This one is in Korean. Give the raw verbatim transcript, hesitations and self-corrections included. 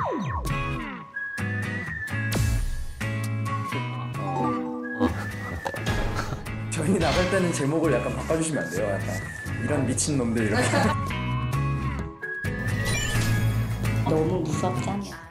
저희 나갈 때는 제목을 약간 바꿔주시면 안 돼요? 약간 이런 미친놈들 이렇게. 너무 무섭지 않냐?